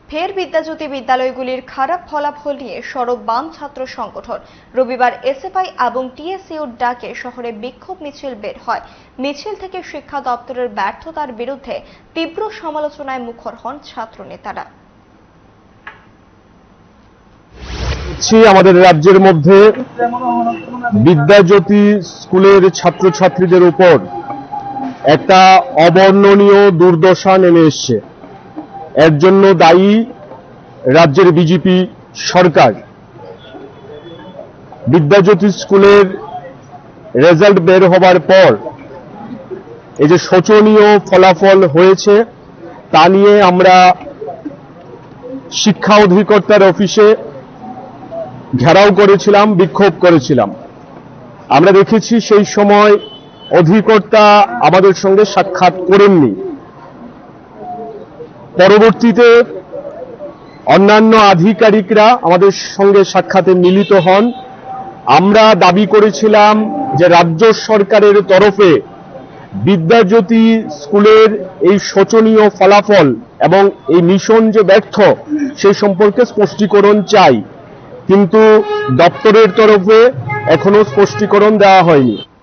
ফের বিদ্যাজ্যোতি বিদ্যালয়গুলির খারাপ ফলাফল নিয়ে সরব বাম ছাত্র সংগঠন। রবিবার এসএফআই এবং টিএসইউর ডাকে শহরে বিক্ষোভ মিছিল বের হয়। মিছিল থেকে শিক্ষা দপ্তরের ব্যর্থতার বিরুদ্ধে তীব্র সমালোচনায় মুখর হন ছাত্র নেতারা। আমাদের রাজ্যের মধ্যে বিদ্যাজ্যোতি স্কুলের ছাত্রছাত্রীদের উপর একটা অবর্ণনীয় দুর্দশা নেমে এসছে। এর জন্য দায়ী রাজ্যের বিজেপি সরকার। বিদ্যাজ্যোতি স্কুলের রেজাল্ট বের হবার পর এই যে শোচনীয় ফলাফল হয়েছে তা নিয়ে আমরা শিক্ষা অধিকর্তার অফিসে ঘেরাও করেছিলাম, বিক্ষোভ করেছিলাম। আমরা দেখেছি সেই সময় অধিকর্তা আমাদের সঙ্গে সাক্ষাৎ করেননি। পরবর্তীতে অন্যান্য আধিকারিকরা আমাদের সঙ্গে সাক্ষাতে মিলিত হন। আমরা দাবি করেছিলাম যে রাজ্য সরকারের তরফে বিদ্যাজ্যোতি স্কুলের এই শোচনীয় ফলাফল এবং এই মিশন যে ব্যর্থ সেই সম্পর্কে স্পষ্টীকরণ চাই, কিন্তু দপ্তরের তরফে এখনো স্পষ্টীকরণ দেওয়া হয়নি।